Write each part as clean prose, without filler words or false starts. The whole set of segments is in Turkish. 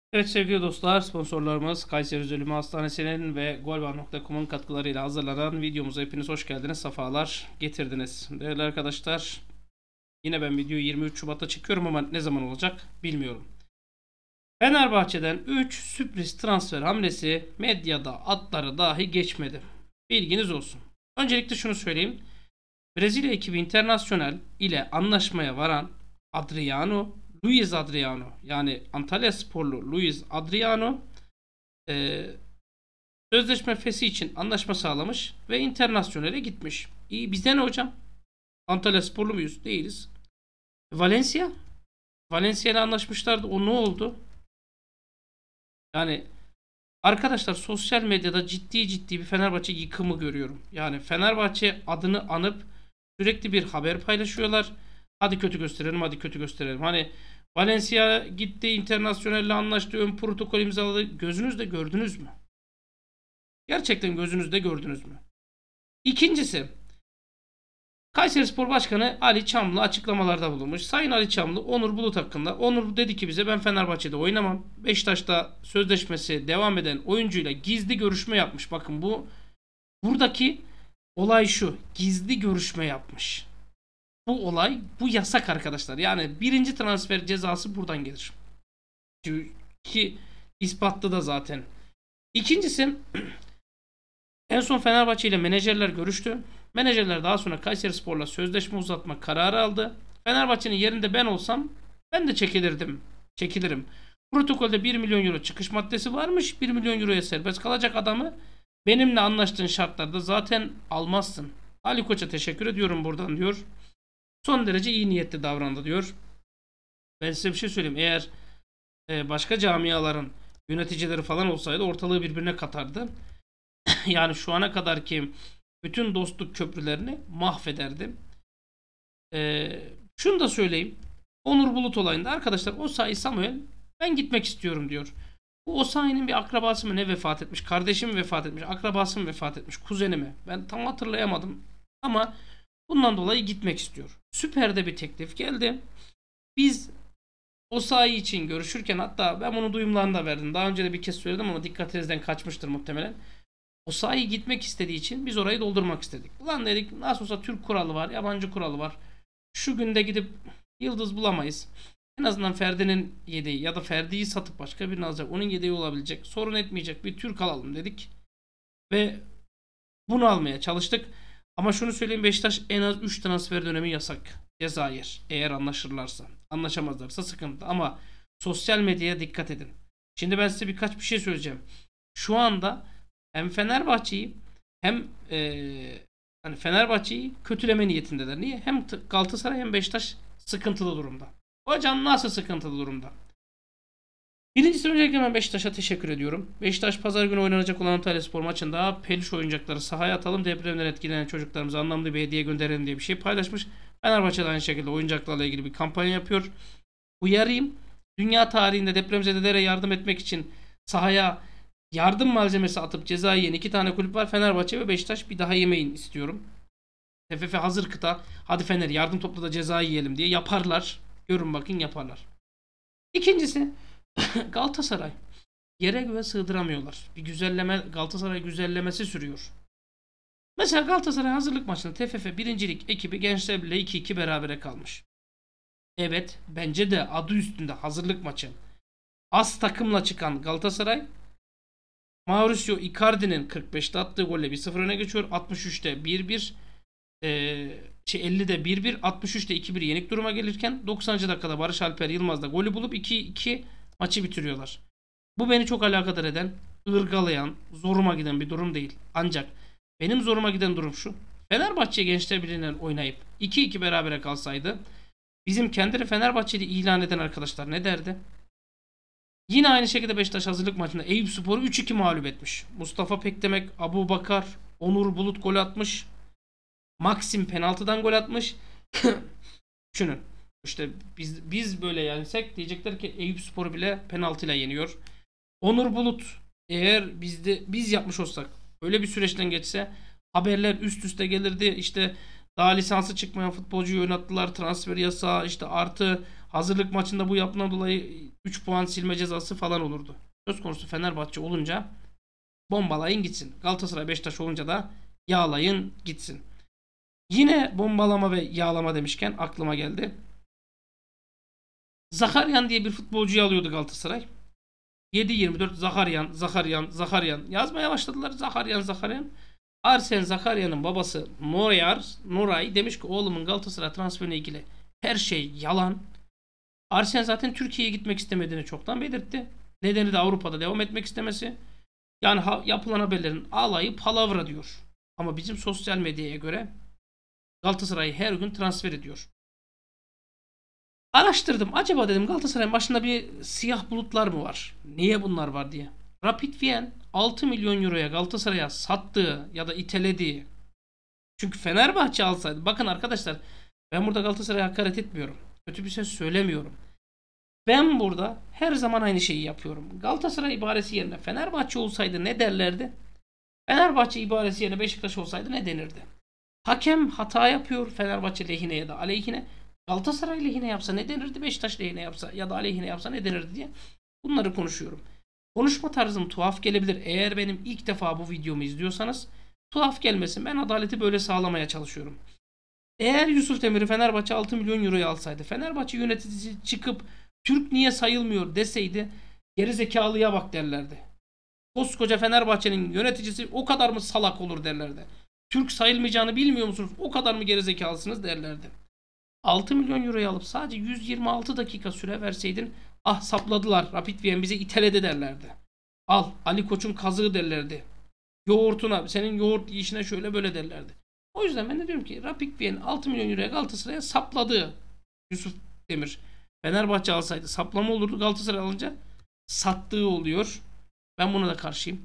Evet sevgili dostlar, sponsorlarımız Kayseri Üzülümü Hastanesi'nin ve Golvar.com'un katkılarıyla hazırlanan videomuza hepiniz hoş geldiniz, sefalar getirdiniz. Değerli arkadaşlar, yine ben videoyu 23 Şubat'ta çekiyorum ama ne zaman olacak bilmiyorum. Fenerbahçe'den 3 sürpriz transfer hamlesi medyada adları dahi geçmedi. Bilginiz olsun. Öncelikle şunu söyleyeyim. Brezilya ekibi Internacional ile anlaşmaya varan Luis Adriano, yani Antalyasporlu Luis Adriano e, sözleşme fesi için anlaşma sağlamış ve Internacional'e gitmiş. İyi, bizde ne hocam? Antalyasporlu muyuz? Değiliz. Valencia? Valencia ile anlaşmışlardı. O ne oldu? Yani arkadaşlar, sosyal medyada ciddi bir Fenerbahçe yıkımı görüyorum. Yani Fenerbahçe adını anıp sürekli bir haber paylaşıyorlar. Hadi kötü gösterelim, hadi kötü gösterelim. Hani Valencia gitti, Internacional'le anlaştı, ön protokol imzaladı. Gözünüzde gördünüz mü? Gerçekten gözünüzde gördünüz mü? İkincisi, Kayserispor Başkanı Ali Çamlı açıklamalarda bulunmuş. Sayın Ali Çamlı, Onur Bulut hakkında. Onur dedi ki bize, ben Fenerbahçe'de oynamam. Beşiktaş'ta sözleşmesi devam eden oyuncuyla gizli görüşme yapmış. Bakın, buradaki olay şu. Gizli görüşme yapmış. Bu olay, bu yasak arkadaşlar. Yani birinci transfer cezası buradan gelir. Ki ispatlı da zaten. İkincisi, en son Fenerbahçe ile menajerler görüştü. Menajerler daha sonra Kayserispor'la sözleşme uzatma kararı aldı. Fenerbahçe'nin yerinde ben olsam ben de çekilirim. Protokolde 1 milyon euro çıkış maddesi varmış. 1 milyon euroya serbest kalacak adamı benimle anlaştığın şartlarda zaten almazsın. Ali Koç'a teşekkür ediyorum buradan diyor. Son derece iyi niyetli davrandı diyor. Ben size bir şey söyleyeyim. Eğer başka camiaların yöneticileri falan olsaydı ortalığı birbirine katardı. Yani şu ana kadarki bütün dostluk köprülerini mahvederdi. Şunu da söyleyeyim. Onur Bulut olayında arkadaşlar, Osayi Samuel ben gitmek istiyorum diyor. Bu Osayi'nin bir akrabası mı ne vefat etmiş? Kardeşi mi vefat etmiş? Akrabası mı vefat etmiş? Kuzeni mi? Ben tam hatırlayamadım. Ama bundan dolayı gitmek istiyor. Süper de bir teklif geldi. Biz Osayi için görüşürken, hatta ben bunu duyumlarını da verdim. Daha önce de bir kez söyledim ama dikkatinizden kaçmıştır muhtemelen. Osayi gitmek istediği için biz orayı doldurmak istedik. Ulan dedik, nasıl olsa Türk kuralı var, yabancı kuralı var. Şu günde gidip yıldız bulamayız. En azından Ferdi'nin yedeği ya da Ferdi'yi satıp başka birini alacak, onun yedeği olabilecek, sorun etmeyecek bir Türk alalım dedik. Ve bunu almaya çalıştık. Ama şunu söyleyeyim, Beşiktaş en az 3 transfer dönemi yasak. Cezayir, eğer anlaşırlarsa. Anlaşamazlarsa sıkıntı. Ama sosyal medyaya dikkat edin. Şimdi ben size birkaç bir şey söyleyeceğim. Şu anda hem Fenerbahçe'yi hem hani Fenerbahçe'yi kötüleme niyetindeler. Niye? Hem Galatasaray hem Beşiktaş sıkıntılı durumda. Hocam nasıl sıkıntılı durumda? Birincisi, öncelikle ben Beşiktaş'a teşekkür ediyorum. Beşiktaş pazar günü oynanacak olan Antalyaspor maçında peluş oyuncakları sahaya atalım, depremden etkilenen çocuklarımıza anlamlı bir hediye gönderelim diye bir şey paylaşmış. Fenerbahçe de aynı şekilde oyuncaklarla ilgili bir kampanya yapıyor. Uyarayım. Dünya tarihinde depremzedelere yardım etmek için sahaya yardım malzemesi atıp ceza yiyen 2 tane kulüp var. Fenerbahçe ve Beşiktaş. Bir daha yemeyin istiyorum. TFF hazır kıta. Hadi Fener yardım topla da ceza yiyelim diye yaparlar. Görün bakın, yaparlar. İkincisi, Galatasaray. Yere göğe sığdıramıyorlar. Bir güzelleme, Galatasaray güzellemesi sürüyor. Mesela Galatasaray hazırlık maçında TFF birincilik ekibi Gençler Birliği 2-2 berabere kalmış. Evet, bence de adı üstünde hazırlık maçı. Az takımla çıkan Galatasaray, Mauricio Icardi'nin 45'te attığı golle 1-0 öne geçiyor. 63'te 1-1, 50'de 1-1, 63'te 2-1 yenik duruma gelirken 90. dakikada Barış Alper Yılmaz'da golü bulup 2-2 maçı bitiriyorlar. Bu beni çok alakadar eden, ırgalayan, zoruma giden bir durum değil. Ancak benim zoruma giden durum şu. Fenerbahçe Gençler Birliği'nden oynayıp 2-2 berabere kalsaydı, bizim kendini Fenerbahçeli ilan eden arkadaşlar ne derdi? Yine aynı şekilde Beşiktaş hazırlık maçında Eyüpspor'u 3-2 mağlup etmiş. Mustafa Pekdemek, Abubakar, Onur Bulut gol atmış. Maxim penaltıdan gol atmış. Düşünün. İşte biz böyle yensek diyecekler ki Eyüpspor bile penaltıyla yeniyor. Onur Bulut, eğer biz yapmış olsak, öyle bir süreçten geçse haberler üst üste gelirdi. İşte daha lisansı çıkmayan futbolcuyu oynattılar, transfer yasağı, işte artı hazırlık maçında bu yapılan dolayı 3 puan silme cezası falan olurdu. Söz konusu Fenerbahçe olunca bombalayın gitsin. Galatasaray Beşiktaş olunca da yağlayın gitsin. Yine bombalama ve yağlama demişken aklıma geldi. Zakaryan diye bir futbolcuyu alıyordu Galatasaray. 7-24 Zakaryan yazmaya başladılar. Zakaryan. Arsen Zakaryan'ın babası Noray demiş ki oğlumun Galatasaray transferine ilgili her şey yalan. Arsen zaten Türkiye'ye gitmek istemediğini çoktan belirtti. Nedeni de Avrupa'da devam etmek istemesi. Yani yapılan haberlerin alayı palavra diyor. Ama bizim sosyal medyaya göre Galatasaray'ı her gün transfer ediyor. Araştırdım. Acaba dedim Galatasaray'ın başında bir siyah bulutlar mı var? Niye bunlar var diye. Rapid Wien 6 milyon euroya Galatasaray'a sattığı ya da itelediği. Çünkü Fenerbahçe alsaydı. Bakın arkadaşlar ben burada Galatasaray'a hakaret etmiyorum. Kötü bir şey söylemiyorum. Ben burada her zaman aynı şeyi yapıyorum. Galatasaray ibaresi yerine Fenerbahçe olsaydı ne derlerdi? Fenerbahçe ibaresi yerine Beşiktaş olsaydı ne denirdi? Hakem hata yapıyor Fenerbahçe lehine ya da aleyhine. Galatasaray lehine yapsa ne denirdi? Beşiktaş lehine yapsa ya da aleyhine yapsa ne denirdi diye bunları konuşuyorum. Konuşma tarzım tuhaf gelebilir. Eğer benim ilk defa bu videomu izliyorsanız tuhaf gelmesin. Ben adaleti böyle sağlamaya çalışıyorum. Eğer Yusuf Demir'i Fenerbahçe 6 milyon euroya alsaydı, Fenerbahçe yöneticisi çıkıp Türk niye sayılmıyor deseydi gerizekalıya bak derlerdi. Koskoca Fenerbahçe'nin yöneticisi o kadar mı salak olur derlerdi. Türk sayılmayacağını bilmiyor musunuz? O kadar mı gerizekalısınız derlerdi. 6 milyon euroya alıp sadece 126 dakika süre verseydin ah sapladılar Rapid Wien bizi iteledi derlerdi. Al Ali Koç'un kazığı derlerdi. Yoğurtuna senin yoğurt yiyişine şöyle böyle derlerdi. O yüzden ben de diyorum ki Rapid Wien 6 milyon euroya Galatasaray'a sapladı Yusuf Demir. Fenerbahçe alsaydı saplama olurdu. Galatasaray alınca sattığı oluyor. Ben buna da karşıyım.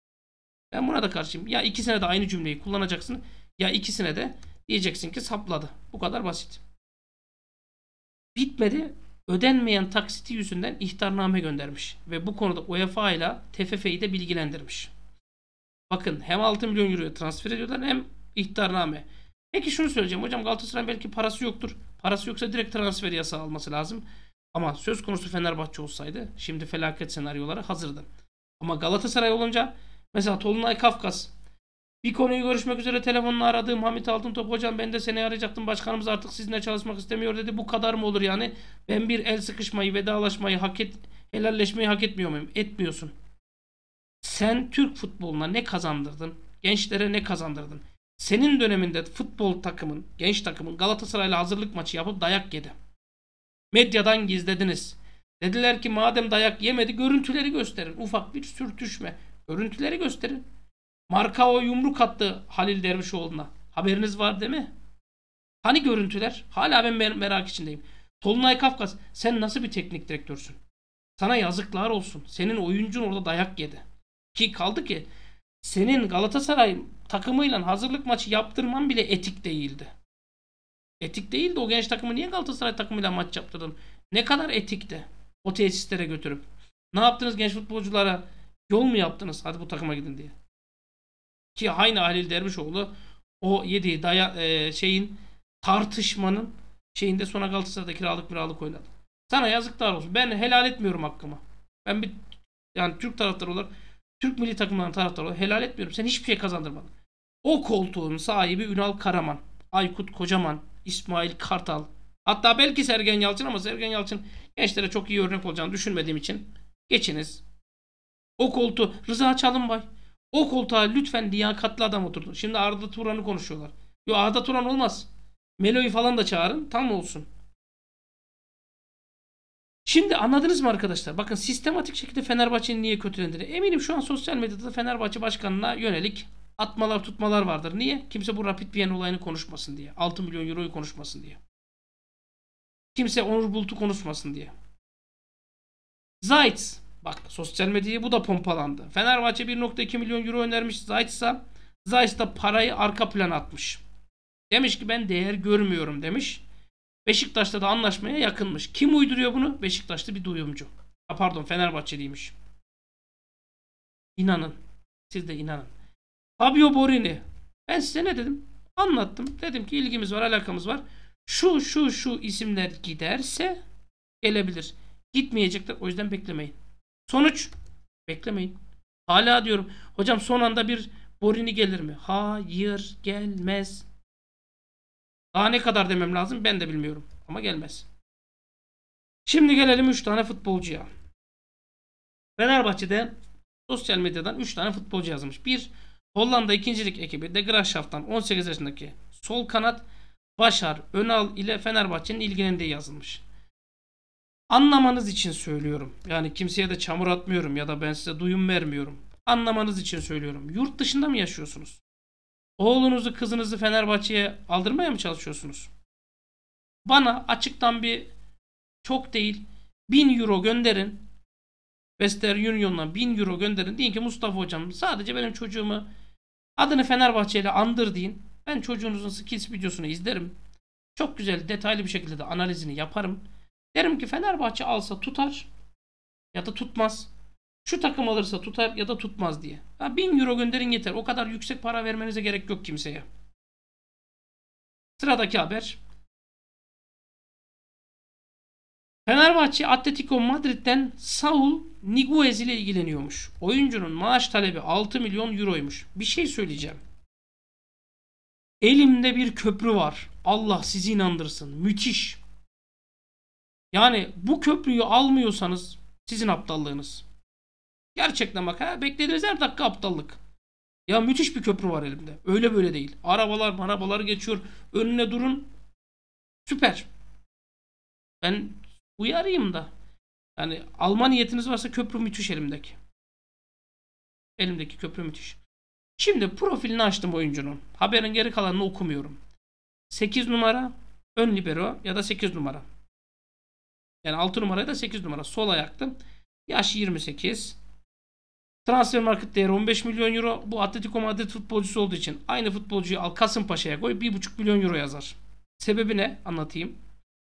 Ya ikisine de aynı cümleyi kullanacaksın ya ikisine de diyeceksin ki sapladı. Bu kadar basit. Bitmedi. Ödenmeyen taksiti yüzünden ihtarname göndermiş. Ve bu konuda UEFA ile TFF'yi de bilgilendirmiş. Bakın hem 6 milyon euroya transfer ediyorlar hem ihtarname. Peki şunu söyleyeceğim. Hocam Galatasaray'ın belki parası yoktur. Parası yoksa direkt transfer yasağı alması lazım. Ama söz konusu Fenerbahçe olsaydı şimdi felaket senaryoları hazırdı. Ama Galatasaray olunca mesela Tolunay Kafkas bir konuyu görüşmek üzere telefonla aradığım Hamit Altıntop hocam ben de seni arayacaktım başkanımız artık sizinle çalışmak istemiyor dedi. Bu kadar mı olur yani? Ben bir el sıkışmayı, vedalaşmayı helalleşmeyi hak etmiyor muyum? Etmiyorsun. Sen Türk futboluna ne kazandırdın? Gençlere ne kazandırdın? Senin döneminde futbol takımın, genç takımın Galatasaray'la hazırlık maçı yapıp dayak yedi. Medyadan gizlediniz. Dediler ki madem dayak yemedi görüntüleri gösterin. Ufak bir sürtüşme. Görüntüleri gösterin. Markao yumruk attı Halil Dervişoğlu'na. Haberiniz var değil mi? Hani görüntüler? Hala ben merak içindeyim. Tolunay Kafkas sen nasıl bir teknik direktörsün? Sana yazıklar olsun. Senin oyuncun orada dayak yedi. Ki kaldı ki senin Galatasaray takımıyla hazırlık maçı yaptırman bile etik değildi. Etik değildi. O genç takımı niye Galatasaray takımıyla maç yaptırdın? Ne kadar etikti? O tesislere götürüp. Ne yaptınız genç futbolculara? Yol mu yaptınız? Hadi bu takıma gidin diye. Ki aynı Halil Dervişoğlu o yediği tartışmanın şeyinde sonra Galatasaray'da kiralık oynadı. Sana yazıklar olsun. Ben helal etmiyorum hakkımı. Ben yani Türk taraftarı olarak Türk milli takımlarının taraftarı olarak helal etmiyorum. Sen hiçbir şey kazandırmadın. O koltuğun sahibi Ünal Karaman, Aykut Kocaman, İsmail Kartal. Hatta belki Sergen Yalçın ama Sergen Yalçın gençlere çok iyi örnek olacağını düşünmediğim için geçiniz. O koltuğu Rıza Çalınbay. O koltuğa lütfen liyakatli adam oturdu. Şimdi Arda Turan'ı konuşuyorlar. Yok Arda Turan olmaz. Melo'yu falan da çağırın. Tam olsun. Şimdi anladınız mı arkadaşlar? Bakın sistematik şekilde Fenerbahçe'nin niye kötülendiğini. Eminim şu an sosyal medyada da Fenerbahçe başkanına yönelik atmalar tutmalar vardır. Niye? Kimse bu Rapid Wien olayını konuşmasın diye. 6 milyon euroyu konuşmasın diye. Kimse Onur Bulut'u konuşmasın diye. Zayt. Bak sosyal medyaya bu da pompalandı. Fenerbahçe 1.2 milyon euro önermiş Zayt'sa. Zayt da parayı arka plana atmış. Demiş ki ben değer görmüyorum demiş. Beşiktaş'ta da anlaşmaya yakınmış. Kim uyduruyor bunu? Beşiktaş'ta bir duyumcu. Pardon Fenerbahçeliymiş. İnanın. Siz de inanın. Fabio Borini. Ben size ne dedim? Anlattım. Dedim ki ilgimiz var, alakamız var. Şu isimler giderse Gelebilir. Gitmeyecekler. O yüzden beklemeyin. Sonuç. Beklemeyin. Hala diyorum. Hocam son anda bir Borini gelir mi? Hayır. Gelmez. Daha ne kadar demem lazım ben de bilmiyorum. Ama gelmez. Şimdi gelelim 3 tane futbolcuya. Fenerbahçe'de sosyal medyadan 3 tane futbolcu yazmış. Bir, Hollanda 2. Lig ekibi De Graafschap'tan 18 yaşındaki sol kanat Başar Önal ile Fenerbahçe'nin ilgilendiği yazılmış. Anlamanız için söylüyorum. Yani kimseye de çamur atmıyorum ya da ben size duyum vermiyorum. Anlamanız için söylüyorum. Yurt dışında mı yaşıyorsunuz? Oğlunuzu, kızınızı Fenerbahçe'ye aldırmaya mı çalışıyorsunuz? Bana açıktan bir çok değil 1000 euro gönderin. Western Union'dan 1000 euro gönderin. Deyin ki Mustafa hocam sadece benim çocuğumu adını Fenerbahçe ile andır deyin. Ben çocuğunuzun skills videosunu izlerim. Çok güzel detaylı bir şekilde de analizini yaparım. Derim ki Fenerbahçe alsa tutar ya da tutmaz. Şu takım alırsa tutar ya da tutmaz diye. 1000 euro gönderin yeter. O kadar yüksek para vermenize gerek yok kimseye. Sıradaki haber. Fenerbahçe Atletico Madrid'den Saul Niguez ile ilgileniyormuş. Oyuncunun maaş talebi 6 milyon euroymuş. Bir şey söyleyeceğim. Elimde bir köprü var. Allah sizi inandırsın. Müthiş. Yani bu köprüyü almıyorsanız sizin aptallığınız. Gerçekten bak beklediğiniz her dakika aptallık. Ya müthiş bir köprü var elimde. Öyle böyle değil. Arabalar geçiyor. Önüne durun. Süper. Ben uyarayım da. Yani alma niyetiniz varsa köprü müthiş elimdeki. Elimdeki köprü müthiş. Şimdi profilini açtım oyuncunun. Haberin geri kalanını okumuyorum. 8 numara ön libero ya da 8 numara. Yani 6 numaraya da 8 numara. Sol ayaklı. Yaş 28. Transfer market değeri 15 milyon euro. Bu Atletico Madrid futbolcusu olduğu için aynı futbolcuyu al Kasımpaşa'ya koy 1,5 milyon euro yazar. Sebebi ne? Anlatayım.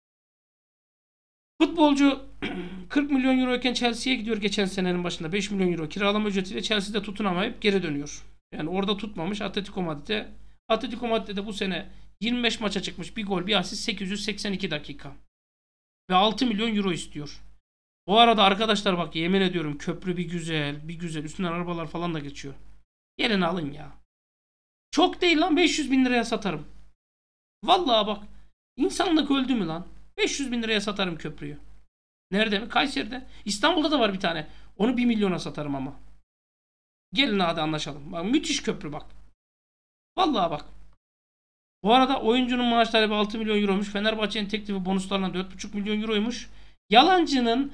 Futbolcu 40 milyon euro iken Chelsea'ye gidiyor geçen senenin başında 5 milyon euro kiralama ücretiyle Chelsea'de tutunamayıp geri dönüyor. Yani orada tutmamış Atletico Madrid'e. Atletico Madrid'de bu sene 25 maça çıkmış. Bir gol, bir asist 882 dakika. Ve 6 milyon euro istiyor. Bu arada arkadaşlar bak yemin ediyorum köprü bir güzel, bir güzel. Üstünden arabalar falan da geçiyor. Yerini alın ya. Çok değil lan 500 bin liraya satarım. Vallahi bak. İnsanlık öldü mü lan? 500 bin liraya satarım köprüyü. Nerede mi? Kayseri'de. İstanbul'da da var bir tane. Onu 1 milyona satarım ama. Gelin hadi anlaşalım. Bak, müthiş köprü bak. Vallahi bak. Bu arada oyuncunun maaş talebi 6 milyon euroymuş. Fenerbahçe'nin teklifi bonuslarla 4,5 milyon euroymuş. Yalancının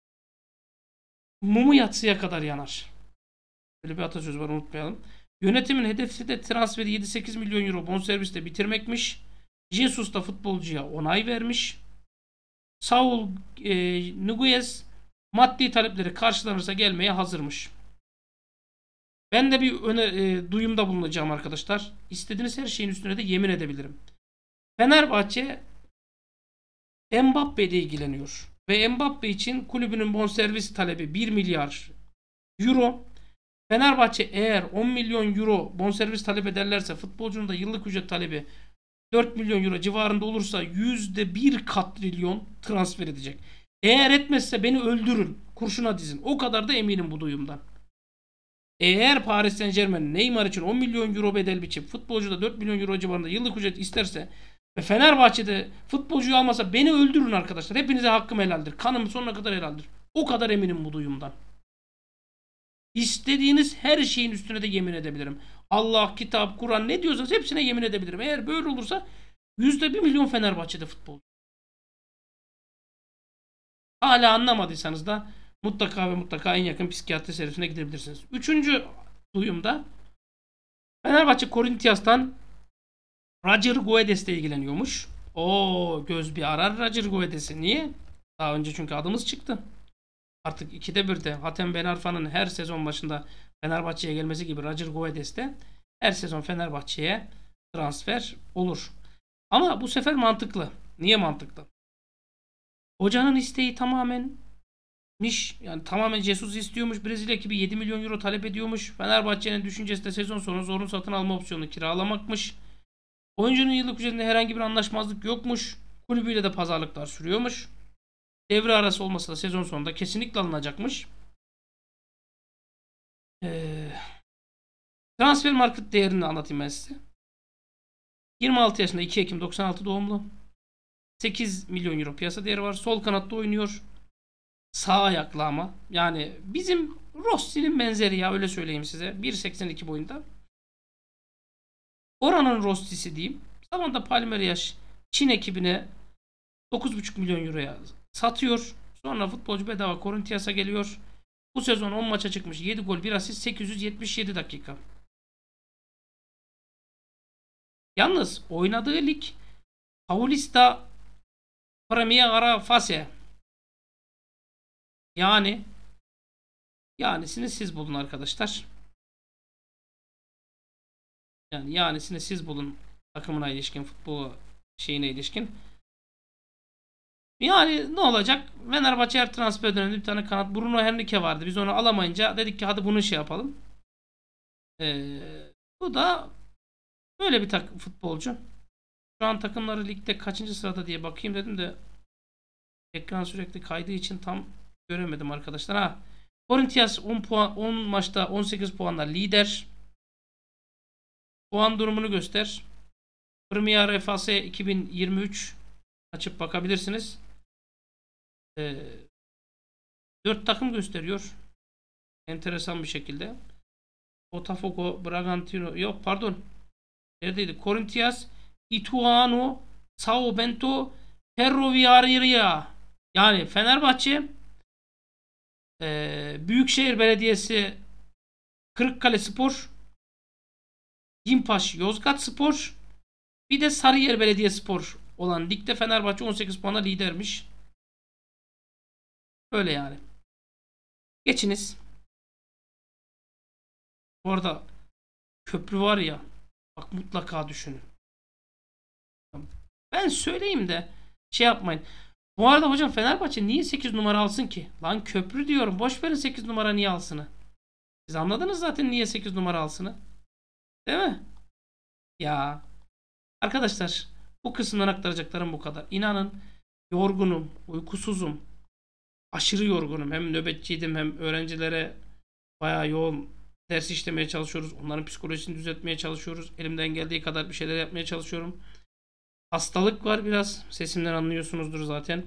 mumu yatsıya kadar yanar. Böyle bir atasözü var unutmayalım. Yönetimin hedefi de transferi 7-8 milyon euro bonservisle bitirmekmiş. Jesus da futbolcuya onay vermiş. Saul Niguez maddi talepleri karşılanırsa gelmeye hazırmış. Ben de bir duyumda bulunacağım arkadaşlar. İstediğiniz her şeyin üstüne de yemin edebilirim. Fenerbahçe Mbappe ile ilgileniyor. Ve Mbappe için kulübünün bonservis talebi 1 milyar euro. Fenerbahçe eğer 10 milyon euro bonservis talep ederlerse futbolcunun da yıllık ücret talebi 4 milyon euro civarında olursa %1 katrilyon transfer edecek. Eğer etmezse beni öldürün. Kurşuna dizin. O kadar da eminim bu duyumdan. Eğer Paris Saint-Germain Neymar için 10 milyon euro bedel biçip futbolcu da 4 milyon euro civarında yıllık ücret isterse ve Fenerbahçe'de futbolcuyu almasa beni öldürün arkadaşlar. Hepinize hakkım helaldir. Kanım sonuna kadar helaldir. O kadar eminim bu duyumdan. İstediğiniz her şeyin üstüne de yemin edebilirim. Allah, kitap, Kur'an ne diyorsanız hepsine yemin edebilirim. Eğer böyle olursa %1 milyon Fenerbahçe'de futbolcu. Hala anlamadıysanız da mutlaka ve mutlaka en yakın psikiyatri servisine gidebilirsiniz. Üçüncü duyumda Fenerbahçe Corinthians'tan Roger Guedes'le ilgileniyormuş. O göz bir arar Roger Guedes'i. Niye? Daha önce çünkü adımız çıktı. Artık 2'de 1'de Hatem Ben Arfa'nın her sezon başında Fenerbahçe'ye gelmesi gibi Roger Guedes de her sezon Fenerbahçe'ye transfer olur. Ama bu sefer mantıklı. Niye mantıklı? Hocanın isteği tamamenmiş. Yani tamamen Jesus istiyormuş. Brezilya ekibi 7 milyon euro talep ediyormuş. Fenerbahçe'nin düşüncesi de sezon sonu zorunlu satın alma opsiyonunu kiralamakmış. Oyuncunun yıllık ücretinde herhangi bir anlaşmazlık yokmuş. Kulübüyle de pazarlıklar sürüyormuş. Devre arası olmasa da sezon sonunda kesinlikle alınacakmış. Transfer market değerini anlatayım ben size. 26 yaşında, 2 Ekim 96 doğumlu. 8 milyon euro piyasa değeri var. Sol kanatta oynuyor. Sağ ayaklı ama. Yani bizim Rossi'nin benzeri ya, öyle söyleyeyim size. 1.82 boyunda. Oranın Rossi'si diyeyim. Zamanında Palmeiras Çin ekibine 9,5 milyon euroya satıyor. Sonra futbolcu bedava Corinthians'a geliyor. Bu sezon 10 maça çıkmış. 7 gol 1 asist 877 dakika. Yalnız oynadığı lig Paulista Primera Fase. Yanisini siz bulun arkadaşlar. Yanisini siz bulun takımına ilişkin, futbol şeyine ilişkin. Yani ne olacak? Fenerbahçe her transfer döneminde bir tane kanat Bruno Henrique vardı. Biz onu alamayınca dedik ki hadi bunu şey yapalım. Bu da böyle bir futbolcu. Şu an takımları ligde kaçıncı sırada diye bakayım dedim de ekran sürekli kaydığı için tam göremedim arkadaşlar. Ha. Corinthians 10 maçta 18 puanla lider. Puan durumunu göster. Premier FAS 2023 açıp bakabilirsiniz. 4 takım gösteriyor. Enteresan bir şekilde. Botafogo, Bragantino, yok pardon. Neredeydi? Corinthians, Ituano, Sao Bento, Ferroviaria. Yani Fenerbahçe, Büyükşehir Belediyesi, Kırıkkale-Spor, Gimpaş Yozgat-Spor, bir de Sarıyer Belediyespor olan ligde Fenerbahçe 18 puanla lidermiş. Öyle yani. Geçiniz. Bu arada köprü var ya, bak mutlaka düşünün. Ben söyleyeyim de şey yapmayın. Bu arada hocam Fenerbahçe niye 8 numara alsın ki? Lan köprü diyorum. Boş verin 8 numara niye alsını. Siz anladınız zaten niye 8 numara alsını. Değil mi? Ya. Arkadaşlar bu kısımdan aktaracaklarım bu kadar. İnanın yorgunum, uykusuzum. Aşırı yorgunum. Hem nöbetçiydim hem öğrencilere bayağı yoğun ders işlemeye çalışıyoruz. Onların psikolojisini düzeltmeye çalışıyoruz. Elimden geldiği kadar bir şeyler yapmaya çalışıyorum. Hastalık var biraz. Sesimden anlıyorsunuzdur zaten.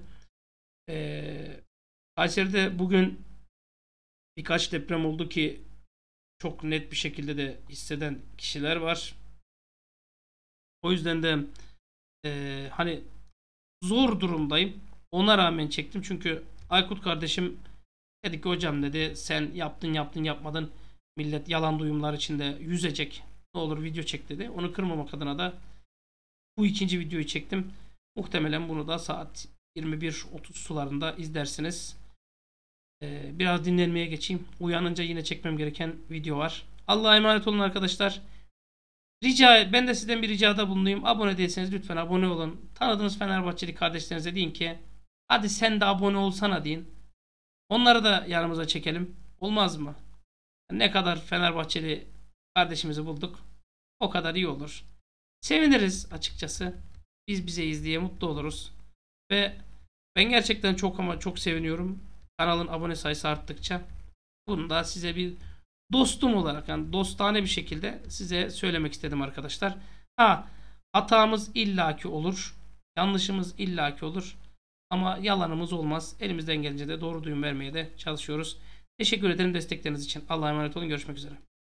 Kayseri'de bugün birkaç deprem oldu ki çok net bir şekilde de hisseden kişiler var. O yüzden de hani zor durumdayım. Ona rağmen çektim. Çünkü Aykut kardeşim dedi ki hocam dedi sen yaptın yapmadın. Millet yalan duyumlar içinde yüzecek. Ne olur video çek dedi. Onu kırmamak adına da bu ikinci videoyu çektim. Muhtemelen bunu da saat 21.30 sularında izlersiniz. Biraz dinlenmeye geçeyim. Uyanınca yine çekmem gereken video var. Allah'a emanet olun arkadaşlar. Ben de sizden bir ricada bulunayım. Abone değilseniz lütfen abone olun. Tanıdığınız Fenerbahçeli kardeşlerinize deyin ki hadi sen de abone olsana deyin. Onları da yanımıza çekelim. Olmaz mı? Ne kadar Fenerbahçeli kardeşimizi bulduk, o kadar iyi olur. Seviniriz açıkçası. Biz bizeyiz diye mutlu oluruz. Ve ben gerçekten çok ama çok seviniyorum. Kanalın abone sayısı arttıkça. Bunu da size bir dostum olarak, yani dostane bir şekilde size söylemek istedim arkadaşlar. Hatamız illaki olur. Yanlışımız illaki olur. Ama yalanımız olmaz. Elimizden gelince de doğru duyum vermeye de çalışıyoruz. Teşekkür ederim destekleriniz için. Allah'a emanet olun. Görüşmek üzere.